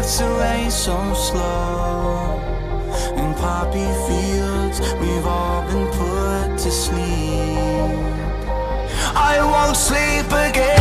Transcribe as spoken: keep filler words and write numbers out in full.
drifts away so slow. In poppy fields, we've all been put to sleep. I won't sleep again.